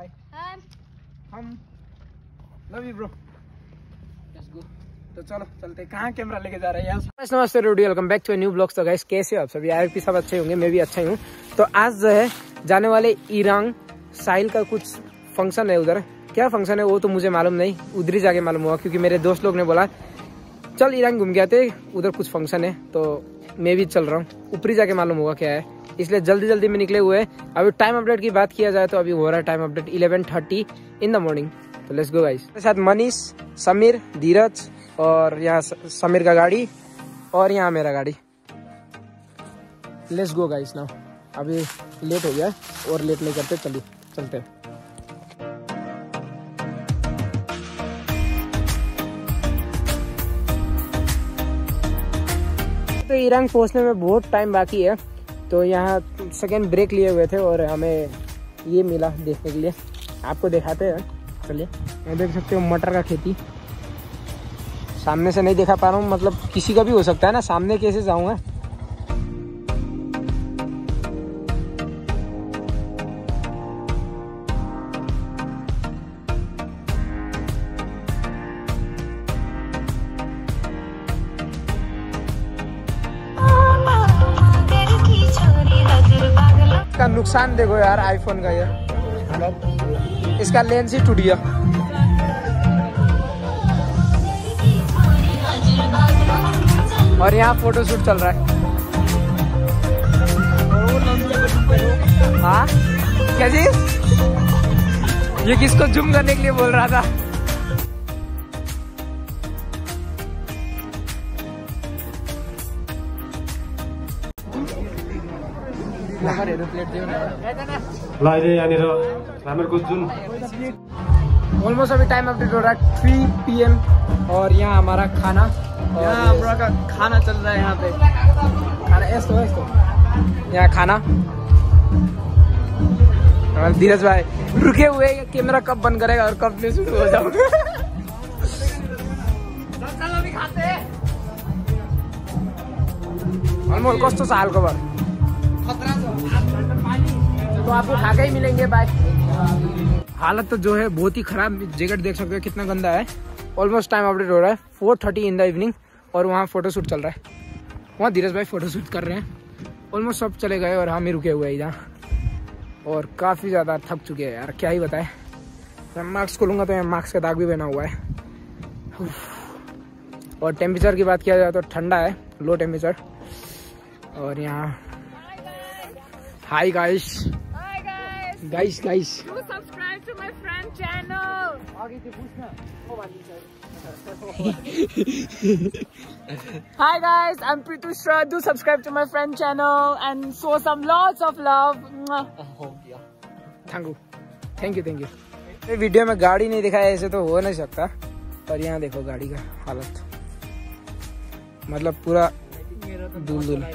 हाय हम love you bro. Let's go. तो चलो चलते। कहाँ कैमरा लेके जा रहे हैं यार। नमस्ते रोडी, welcome back to new blogs. तो गाइस कैसे हो आप सभी? आई सब अच्छे होंगे, मैं भी अच्छा ही हूँ। तो आज जो है जाने वाले ईरान साहिल का कुछ फंक्शन है। उधर क्या फंक्शन है वो तो मुझे मालूम नहीं, उधर ही जाके मालूम हुआ क्योंकि मेरे दोस्त लोग ने बोला चल ईरान घूम के आते, उधर कुछ फंक्शन है। तो मैं भी चल रहा हूँ, ऊपर ही जाके मालूम होगा क्या है, इसलिए जल्दी जल्दी में निकले हुए हैं। अभी टाइम अपडेट की बात किया जाए तो अभी हो रहा है time update 11:30 in the morning. तो लेट्स गो गाइस। मेरे साथ मनीष, समीर, धीरज और यहाँ समीर का गाड़ी और यहाँ मेरा गाड़ी। Let's go guys now. अभी लेट हो गया और लेट नहीं करते, चलिए चलते हैं। तो ईरान पहुंचने में बहुत टाइम बाकी है, तो यहाँ सेकेंड ब्रेक लिए हुए थे और हमें ये मिला देखने के लिए, आपको दिखाते हैं। चलिए मैं देख सकते हो मटर का खेती, सामने से नहीं देखा पा रहा हूँ, मतलब किसी का भी हो सकता है ना, सामने कैसे जाऊँगा। इसका नुकसान देखो यार आईफोन का, ये मतलब इसका लेंस ही टूट गया। और यहाँ फोटो शूट चल रहा है। हाँ क्या जी, ये किसको जूम करने के लिए बोल रहा था? ऑलमोस्ट अभी टाइम अपडेट हो रहा है 3 PM और यहाँ हमारा खाना, यहाँ हमारा का खाना चल रहा है। यहाँ पे खाना ऐसा यहाँ खाना। धीरज भाई रुके हुए, कैमरा कब बंद करेगा और कब में शुरू हो जाओगे। ऑलमोस्ट कस्तो साल को बार तो आपको खा के ही मिलेंगे। बाय। हालत तो जो है बहुत ही खराब, जैकेट देख सकते हो कितना गंदा है। ऑलमोस्ट टाइम अपडेट हो रहा है 4:30 इन द इवनिंग और वहाँ फोटोशूट चल रहा है। वहाँ धीरज भाई फोटोशूट कर रहे हैं। ऑलमोस्ट सब चले गए और हम ही रुके हुए हैं यहाँ, और काफ़ी ज़्यादा थक चुके हैं यार, क्या ही बताएं। मैं मास्क खोलूँगा तो यहाँ मास्क का दाग भी बना हुआ है। और टेम्परेचर की बात किया जाए तो ठंडा है, लो टेम्परेचर। और यहाँ hi guys, guys guys Do subscribe to my friend channel. Hi guys, I'm Pritushra. Do subscribe to my friend channel and show some lots of love. Thank you. ये वीडियो में गाड़ी नहीं दिखाया, ऐसे तो हो नहीं सकता। पर यहाँ देखो गाड़ी का हालत, मतलब पूरा धूल।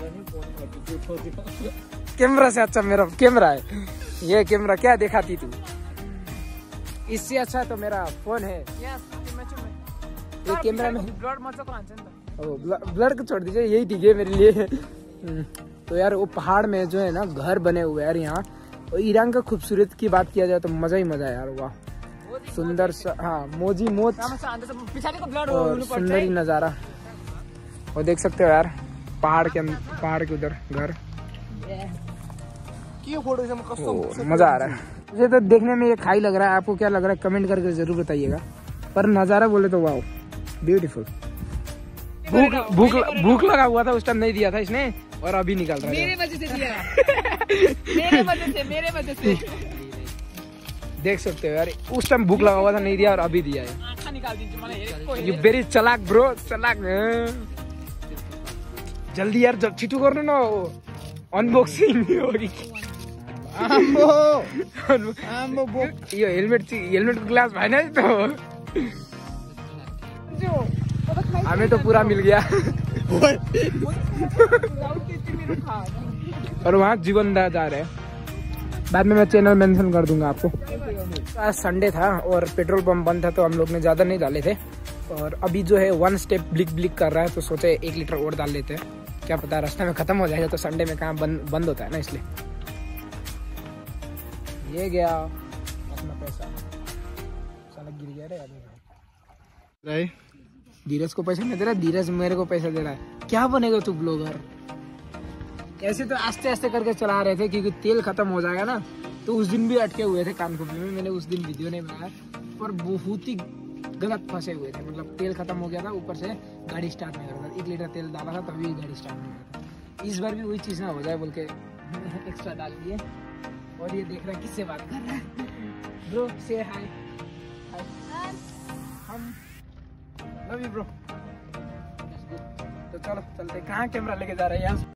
कैमरा से अच्छा मेरा कैमरा है, ये कैमरा क्या दिखाती तू, इससे अच्छा तो मेरा फोन है। ये कैमरा में ब्लड को छोड़ दीजिए, यही ठीक है मेरे लिए। तो यार वो पहाड़ में जो है ना घर बने हुए यार यहाँ, और ईरान का खूबसूरत की बात किया जाए तो मजा ही मजा है यार। वाह सुंदर सा, हाँ मोजी मोज और सुंदर ही नजारा। और देख सकते हो यार पहाड़ के उधर घर, मजा आ रहा है मुझे तो देखने में। ये खाई लग रहा है, आपको क्या लग रहा है कमेंट करके जरूर बताइएगा। पर नजारा बोले तो वाओ ब्यूटीफुल। भूख लगा हुआ था उस टाइम, नहीं दिया था इसने, और अभी निकल रहा है। मेरे वजह से दिया। मेरे वजह से देख सकते हो यार, उस टाइम भूख लगा हुआ था नहीं दिया और अभी दिया है। यू वेरी चलाक ब्रो, चलाक। जल्दी यार जब छिटू कर ना, अनबॉक्सिंग होगी। यो हेलमेट ग्लास भाई ना तो हमें तो पूरा मिल गया। और वहाँ जीवन जा रहे हैं, बाद में मैं चैनल मेंशन कर दूंगा आपको। आज संडे था और पेट्रोल पंप बंद था, तो हम लोग ने ज़्यादा नहीं डाले थे। और अभी जो है 1 स्टेप ब्लिक कर रहा है, तो सोचे 1 लीटर और डाल लेते हैं, क्या पता रास्ते में खत्म हो जाएगा। तो संडे में कहाँ बंद होता है ना, इसलिए ये गया अपना साला गिर गया रे। धीरज को पैसा नहीं दे रहा, धीरज मेरे को पैसा दे रहा है। क्या बनेगा तू ब्लॉगर? ऐसे तो आस्ते आस्ते करके चला रहे थे क्योंकि तेल खत्म हो जाएगा ना। तो उस दिन भी अटके हुए थे कानपुर में, मैंने उस दिन वीडियो नहीं बनाया, पर बहुत ही गलत फंसे हुए थे। मतलब तेल खत्म हो गया था, ऊपर से गाड़ी स्टार्ट नहीं कर रहा था। 1 लीटर तेल डाला था तभी गाड़ी स्टार्ट नहीं कर रहा था। इस बार भी वही चीज़ ना हो जाए बोल के एक्स्ट्रा डाल दिए। और ये देख रहा है किससे बात कर रहा है। ब्रो से हाय। हम लव यू ब्रो। तो चलो चलते। कहाँ कैमरा लेके जा रहे हैं यहाँ?